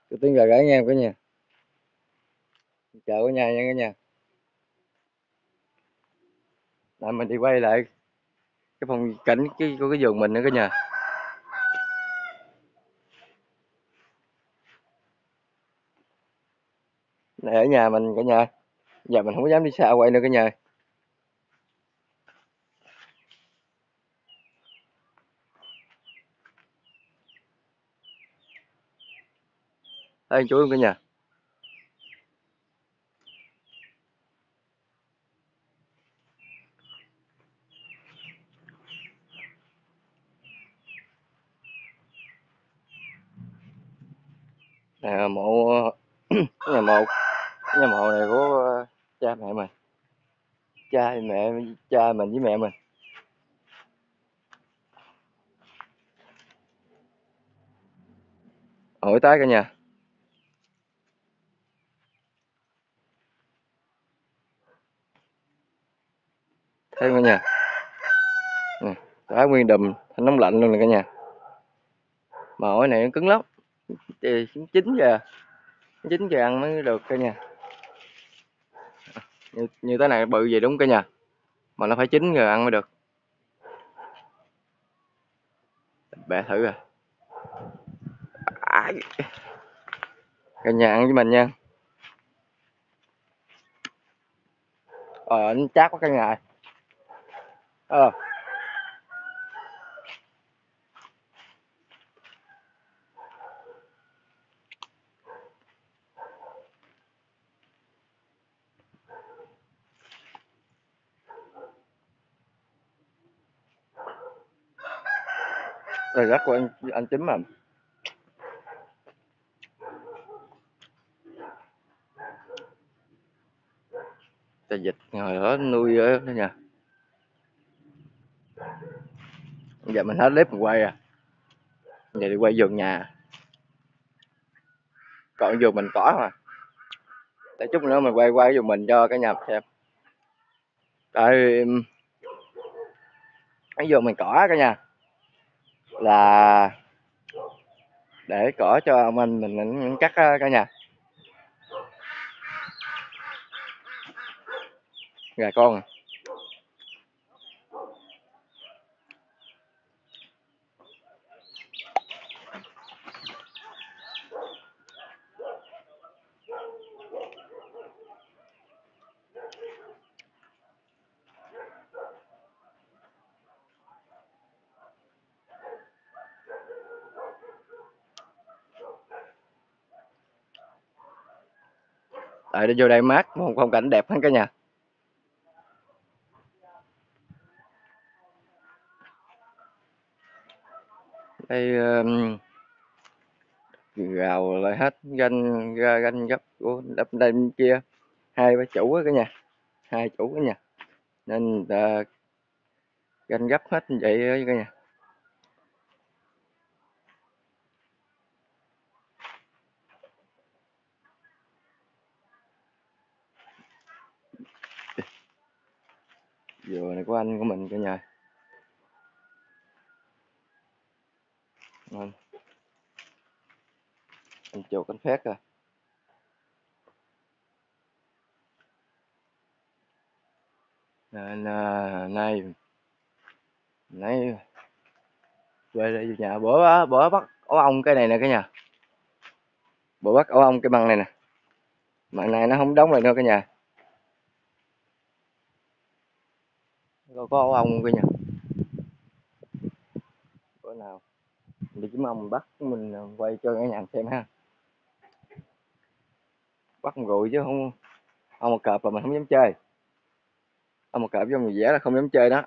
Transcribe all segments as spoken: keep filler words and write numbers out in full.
Cái tiếng gà gáy nghe cả nhà. Chào cả nhà nha cả nhà. Lại mình đi quay lại cái phong cảnh cái của cái vườn mình nữa cả nhà. Này ở nhà mình cả nhà. Giờ mình không có dám đi xa quay nữa cả nhà. Đây chú cả nhà. Nè mộ nhà mộ nhà mộ này của cha mẹ mình. Cha mẹ cha mình với mẹ mình. Hỏi tái cả nhà. Thấy cả nhà. Nè, đá nguyên đùm thanh nóng lạnh luôn nè cả nhà. Mà ổi này nó cứng lắm. Thì chín giờ. chín giờ ăn mới được cả nhà. Như, như thế này bự gì đúng cả nhà. Mà nó phải chín rồi ăn mới được. Bẻ thử rồi. À, cả nhà ăn với mình nha. Ờ nó chát quá cả nhà. Ờ rồi rất của anh anh Chính mà. Tà vịt hồi đó nuôi ở đó nha. Giờ mình hết clip mình quay à. Giờ đi quay vườn nhà. Còn vườn mình cỏ mà. Để chút nữa mình quay qua cái vườn mình cho cả nhà xem. Tại cái vườn mình cỏ cả nhà. Là để cỏ cho ông anh mình, mình cắt cả nhà. Gà con à. Tại đi vô đây mát, một phong cảnh đẹp hết cả nhà. Đây um, gào lại hết ganh ganh gấp của đập đây bên kia hai ba chủ á cả nhà, hai chủ cả nhà nên uh, ganh gấp hết như vậy cả nhà. Dừa này của anh của mình cả nhà. Anh, anh chuột anh phét à. Nên uh, nay nay về đây nhà bữa bữa bắt ổ ong cái này nè cả nhà. Bữa bắt ổ ong cái băng này nè. Mặn này nó không đóng lại nữa cả nhà. Có ổ ong cả nhà. Bữa nào đi kiếm ong mình bắt mình quay cho cả nhà xem ha. Bắt con rùi chứ không ong một cọp là mình không dám chơi. Ong một cọp với người vẽ là không dám chơi đó.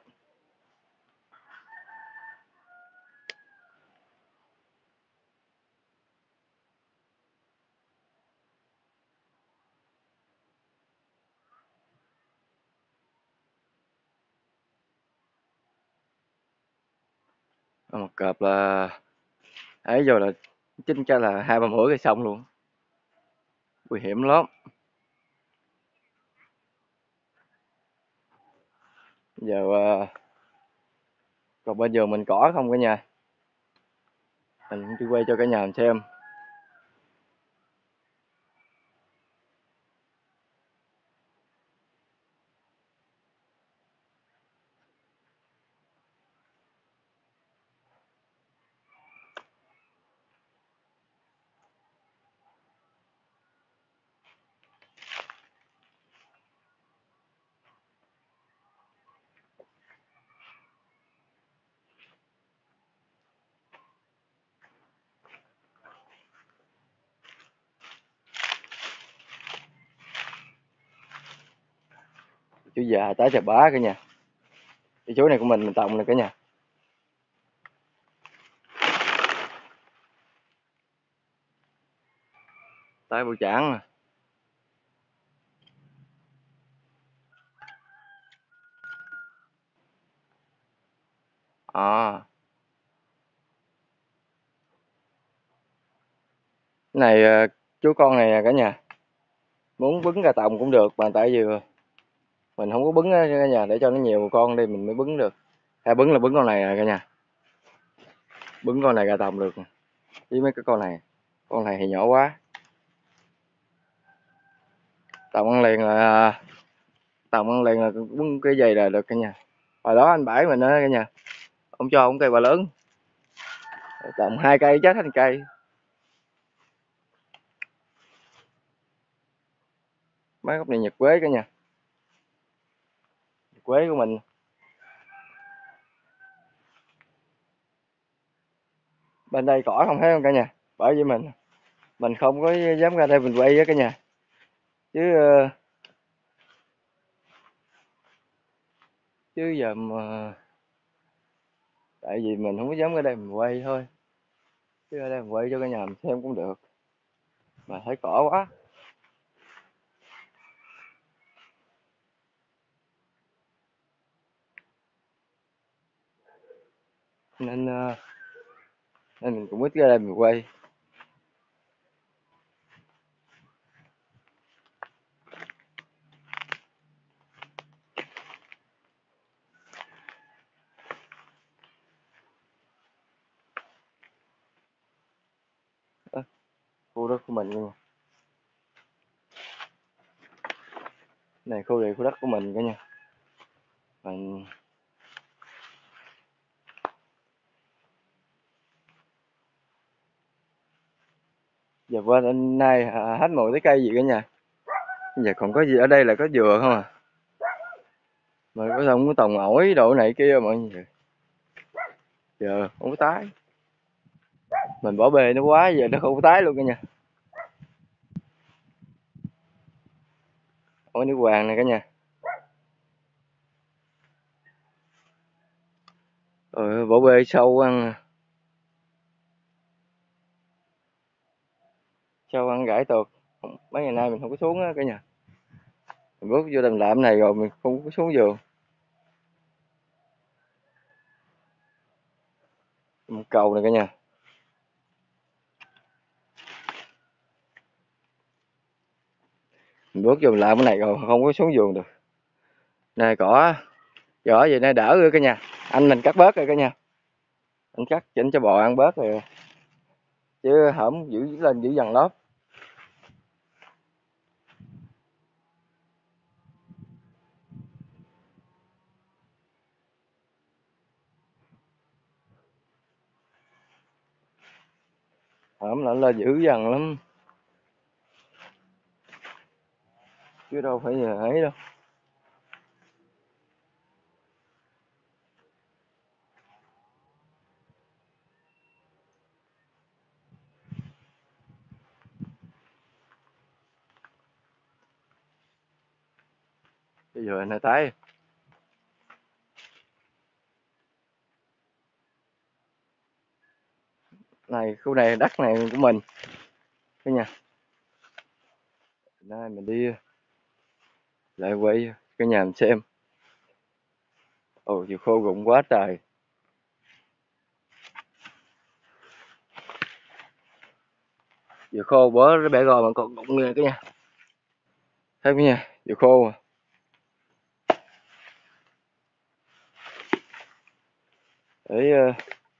Ong một cọp là ấy rồi là chính cho là hai ba mũi cái xong luôn. Nguy hiểm lắm. Giờ uh, còn bên vườn mình cỏ không cả nhà. Mình đi quay cho cả nhà mình xem. Chú già tá chà bá cả nhà. Cái chuối này của mình mình trồng này cả nhà. Tái bụi trắng. À. Cái này chú con này nè cả nhà. Muốn bứng ra tòng cũng được, mà tại vì mình không có bứng cả nhà, để cho nó nhiều con đi mình mới bứng được. Hay bứng là bứng con này nè cả nhà. Bứng con này ra tòng được. Với mấy cái con này. Con này thì nhỏ quá. Tòng ăn liền là tòng ăn liền là bứng cái dày là được cả nhà. Hồi đó anh bãi mình đó cả nhà. Ông cho ông cây bà lớn. Tầm hai cây chết thành cây. Mấy gốc này nhật quế cả nhà. Nhật quế của mình. Bên đây cỏ không thấy không cả nhà. Bởi vì mình mình không có dám ra đây mình quay á cả nhà. Chứ chứ giờ mà tại vì mình không có dám ra đây mình quay thôi. Chứ ở đây mình quay cho cả nhà mình xem cũng được. Mà thấy cỏ quá. Nên nên mình cũng ít ra đây mình quay. À, khu đất của mình luôn. Này khu này khu đất của mình cả nhà. Mình giờ qua hôm nay hết mùa tới cây gì cả nhà. Giờ còn có gì ở đây là có dừa không à. Mà có không có tòng ổi đồ này kia mọi người. Giờ không có tái. Mình bỏ bê nó quá giờ nó không có tái luôn cả nhà. Ổi nước hoàng này cả nhà. Rồi bỏ bê sâu ăn. Sâu ăn gãi tuột. Mấy ngày nay mình không có xuống á cả nhà. Mình bước vô đầm lạm này rồi mình không có xuống giường. Một cầu này cả nhà. Mình bước vô làm cái này rồi không có xuống giường được. Này cỏ cỏ vậy này đỡ rồi cả nhà. Anh mình cắt bớt rồi cả nhà. Anh cắt chỉnh cho bò ăn bớt rồi. Chứ hổm giữ lên giữ dần lớp. Hổm là lên giữ dần lắm. Chứ đâu phải giờ ấy đâu. Bây giờ này tái. Này khu này đất này của mình. Cả nhà. Nay mình đi lại quay cả nhà mình xem. Ồ chiều khô rụng quá trời. Dừa khô bữa nó bẻ rồi mà còn rụng nghe cả nhà. Thấy cả nhà, dừa khô à. Để uh,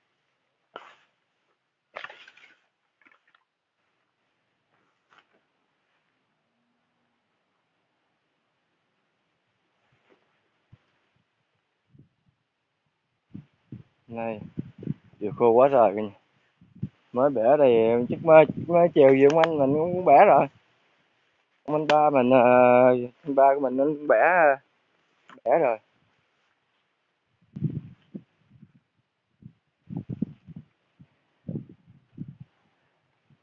này dừa khô quá trời cả nhà. Mới bẻ đây chắc mới mới chiều gì ông anh mình cũng bẻ rồi. Ông anh ba mình uh, anh ba của mình nó cũng bẻ bẻ rồi.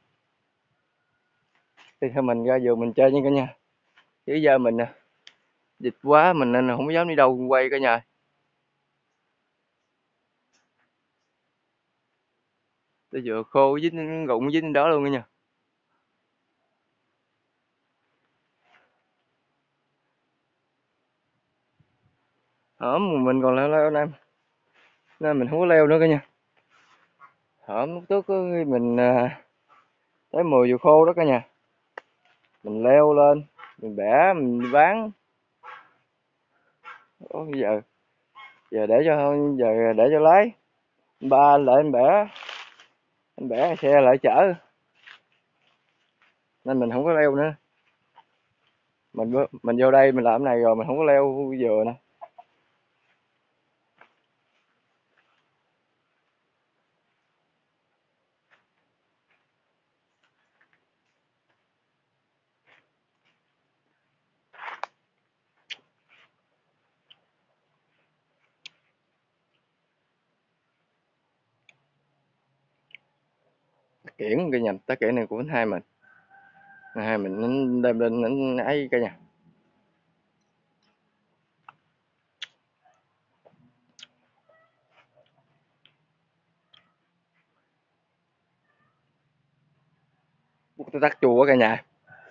Thì thôi mình ra vườn mình chơi nha cả nhà. Chứ giờ mình dịch quá mình nên là không dám đi đâu quay cả nhà. Tới giờ khô dính rụng dính đó luôn cả nhà. Hổm mình còn leo leo nam nên mình không có leo nữa cả nhà. Hổm lúc trước mình à, tới mùa vừa khô đó cả nhà, mình leo lên mình bẻ mình bán. Ủa, giờ giờ để cho giờ để cho lái ba anh lại anh bẻ anh bẻ xe lại chở nên mình không có leo nữa. Mình mình vô đây mình làm cái này rồi mình không có leo dừa nè. Kiển cái nhầm tá kiển này của anh hai mình anh hai mình anh đem lên anh ấy cả nhà. Bút tắc chua cả nhà,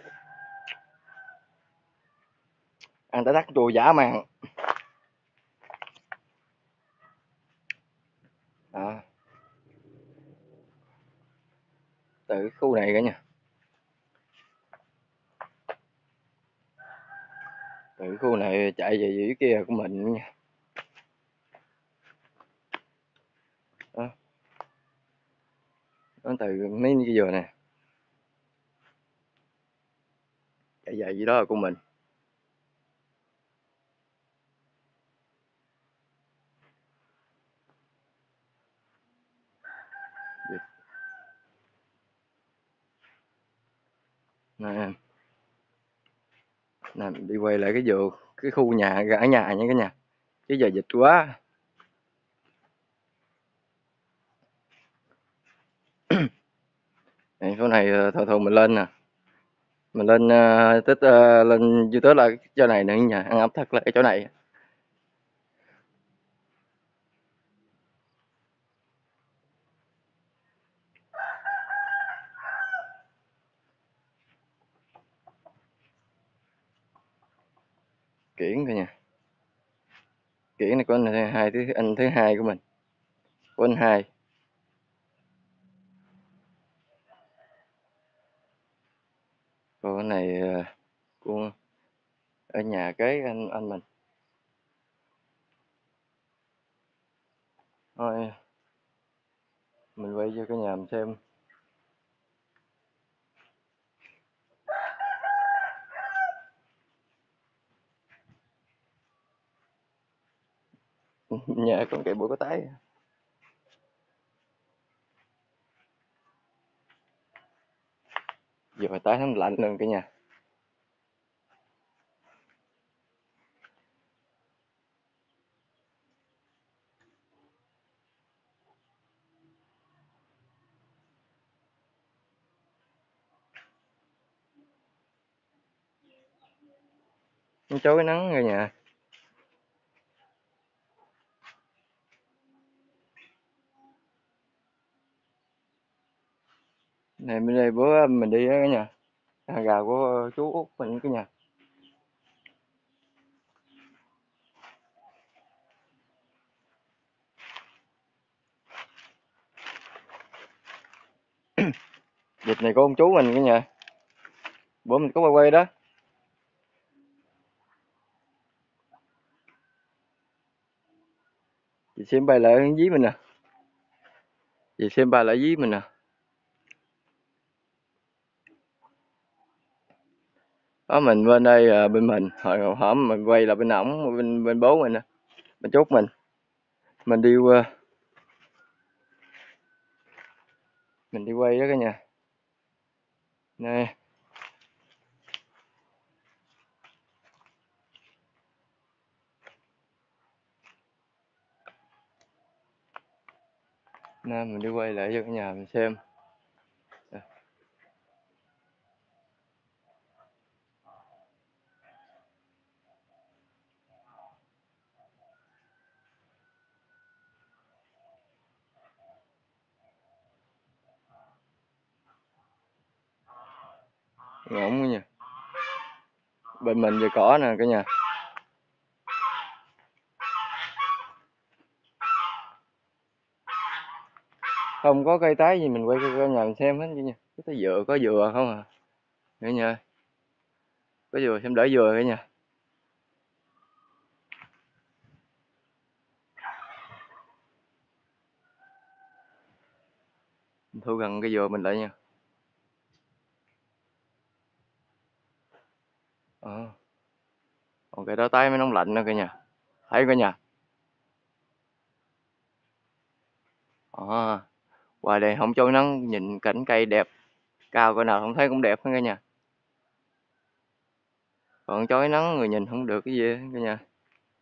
ăn tắc chua dã man. À, từ khu này cả nhà, từ khu này chạy về dưới kia của mình nha. Đó, nó từ mấy cái dừa nè chạy về dưới đó là của mình. Nè, nè đi quay lại cái dừa cái khu nhà gã nhà nha cả nhà, chứ giờ dịch quá. Này, chỗ này thường thường mình lên nè, mình lên uh, tích uh, lên YouTube là chỗ này nữa nha, ăn ẩm thực là cái chỗ này. Kiển cả nhà, kiển này của anh hai thứ anh thứ hai của mình, của anh hai. Còn cái này uh, của ở nhà kế anh anh mình. Thôi mình quay cho cả nhà mình xem. Nhà con cây bưởi có tái, giờ phải tái nó lạnh luôn cả nhà. Nó chối nắng cả nhà. Này bên đây bữa mình đi đó cả nhà, hàng gà của chú Út mình cả nhà. Dịch này có ông chú mình cả nhà, bữa mình có quay quay đó. Chị xem bài lại dí mình nè, chị xem bài lại dí mình nè. Đó mình bên đây à, bên mình hồi hổm mình quay là bên ổng bên bên bố mình nè, bên chốt mình mình đi qua mình đi quay đó cả nhà. Nè nè mình đi quay lại cho cả nhà mình xem. ngỗng cả nhà. Bên mình về cỏ nè cả nhà. Không có cây tái gì mình quay cho cả nhà mình xem hết nha. Có dừa, có dừa không à cả nhà. Có dừa xem đỡ dừa cả nhà. Mình thu gần cây dừa mình lại nha. Ờ. Còn cây đó tái mới nóng lạnh nữa cả nhà. Thấy cả nhà. Ờ. Ngoài đây không cho nắng nhìn cảnh cây đẹp. Cao cỡ nào không thấy cũng đẹp hết cả nhà. Còn chói nắng người nhìn không được cái gì hết cả nhà.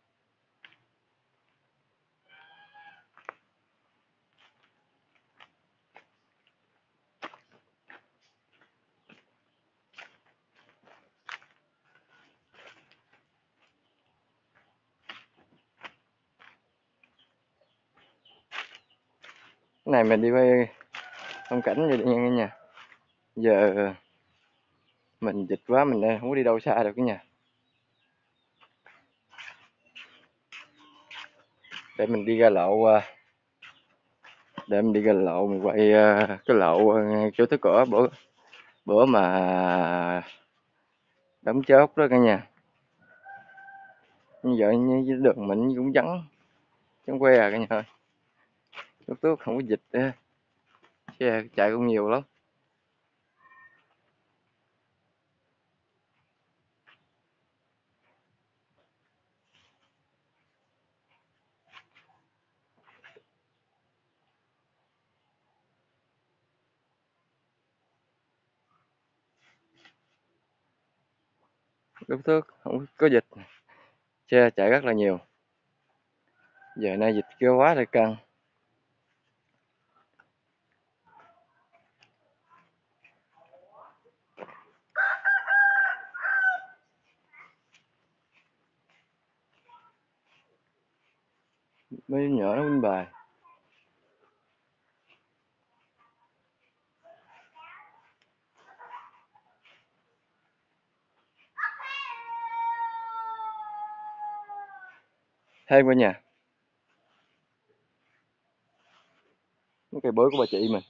Cái này mình đi quay phong cảnh vậy nha cả nhà. Giờ mình dịch quá mình đây không có đi đâu xa được cả nhà. Để mình đi ra lộ để mình đi ra lộ mình quay cái lộ ngay chỗ tới cửa bữa bữa mà đóng chốt đó cả nhà. Như vậy như đường mình cũng vắng vắng que à cả nhà ơi. Lúc trước không có dịch á, xe chạy cũng nhiều lắm. Lúc trước không có dịch, xe chạy rất là nhiều. Giờ nay dịch kêu quá rồi căng. Mấy nhỏ nó quýnh bài. Thêm cả nhà. Cái cây bưởi của bà chị mình.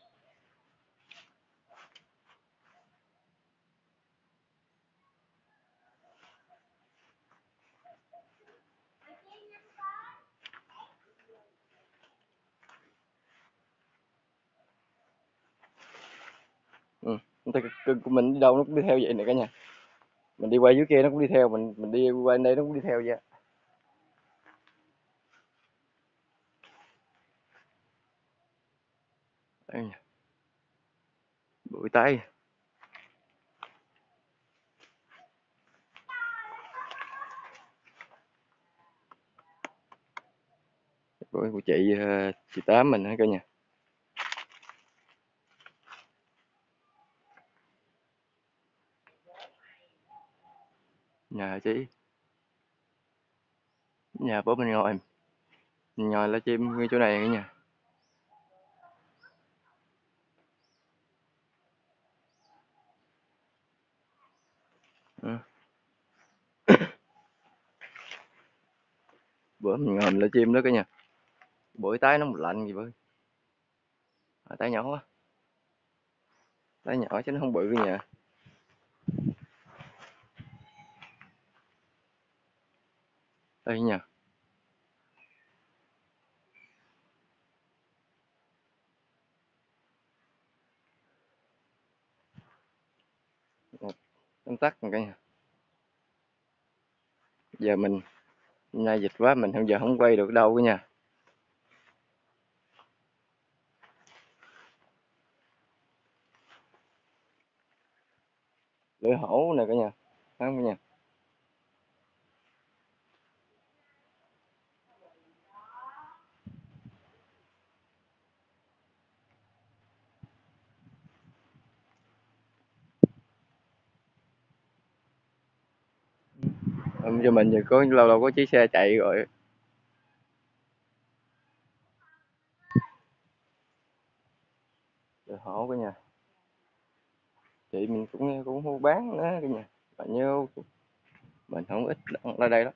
Ừ. Cưng của mình đi đâu nó cũng đi theo vậy nè cả nhà. Mình đi qua dưới kia nó cũng đi theo, mình mình đi qua đây nó cũng đi theo vậy. Đây nha. Bụi tây. Bụi của chị chị Tám mình hả cả nhà. Nhà chị. Nhà bố mình ngồi. Mình ngồi lá chim ngay chỗ này cả nhà. Ừ. Bữa mình ngồi lá chim đó cả nhà. Buổi tái nó một lạnh gì bơi. À, tái nhỏ quá. Tái nhỏ chứ nó không bự cả nhà. Đây nha. Tóm tắt cả nhà. Giờ mình nay dịch quá mình không giờ không quay được đâu cả nhà. Lưỡi hổ nè cả nhà. Thấy không cả nhà. Ừ, cho mình giờ có lâu lâu có chiếc xe chạy rồi. Lưỡi hổ cả nhà. chị mình cũng cũng mua bán nữa cả nhà, mà nhớ mình không ít ra đây lắm.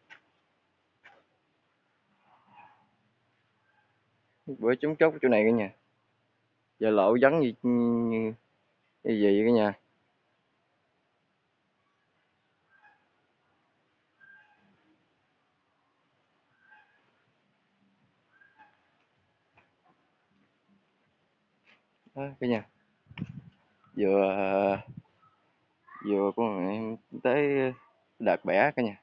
Bữa chúng chốt chỗ này cả nhà, giờ lộ vắng gì như, như gì cả nhà. Đó cả nhà, vừa vừa con em tới đợt bẻ cả nhà.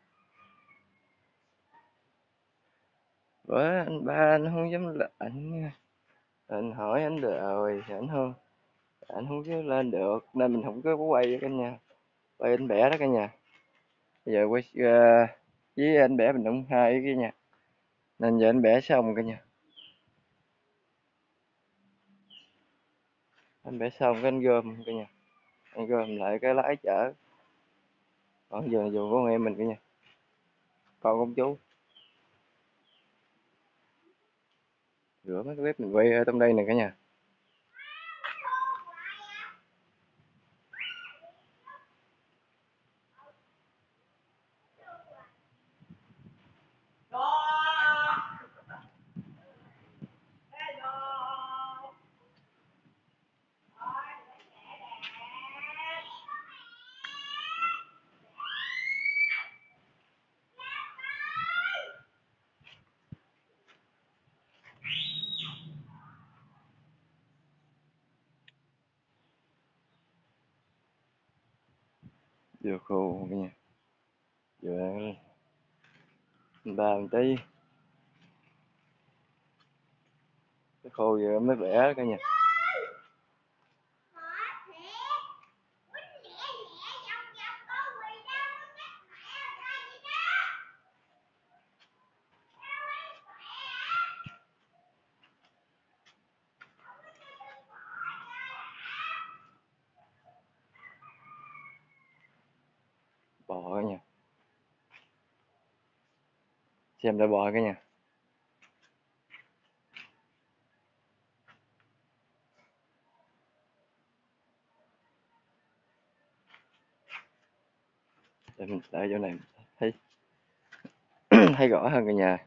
Bữa anh ba anh không dám là anh anh hỏi anh được rồi thì anh không anh không có lên được nên mình không có quay cả nhà, quay anh bẻ đó cả nhà. Bây giờ quay uh, với anh bẻ mình đụng hai cái nha, nên giờ anh bẻ xong cả nhà, anh bẻ xong cái anh gom cả nhà, anh gom lại cái lái chở. Còn giờ dù con em mình cả nhà, con công chú rửa mấy cái bếp mình quay ở trong đây nè cả nhà. Vừa khô cả nhà, vừa ba một tí cái khô vừa mới bẻ cả nhà. Bò cả nhà, xem đã bò cả nhà. Để mình tại chỗ này thấy thấy rõ hơn cả nhà.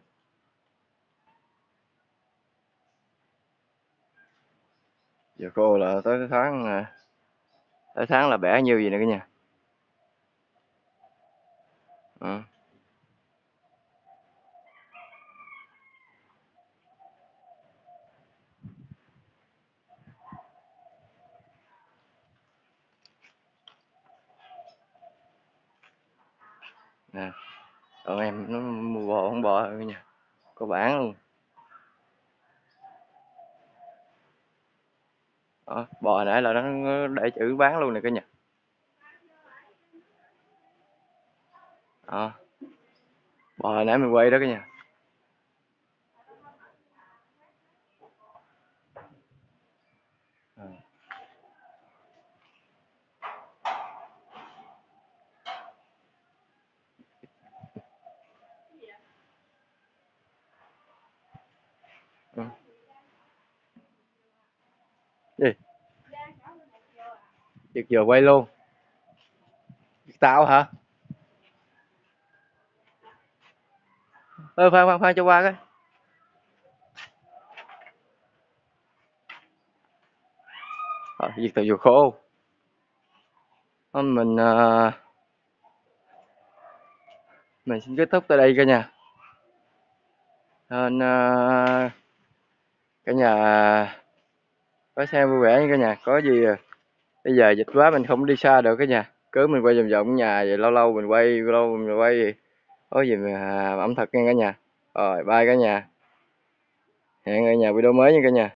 Giờ khô là tới tháng tới tháng là bẻ nhiêu gì nè cả nhà. Ừ. Nè, còn em nó mua bò không bò cả nhà, có bán luôn. Đó, bò hồi nãy là nó để chữ bán luôn nè cả nhà. Đó, bò hồi nãy mình quay đó cả nhà. À. Ừ. Gì? Việc giờ quay luôn. Việc tao hả? Ơ khoan khoan khoan cho qua cái. Ờ, việc tao vừa khô. Ờ, mình uh, mình xin kết thúc tại đây cả nhà. Nên uh, cả nhà có xem vui vẻ nha cả nhà. Có gì bây giờ dịch quá mình không đi xa được cả nhà, cứ mình quay vòng vòng nhà vậy, lâu lâu mình quay lâu mình quay gì. Có gì mà ẩm thực nha cả nhà. Rồi bye cả nhà, hẹn cả nhà video mới nha cả nhà.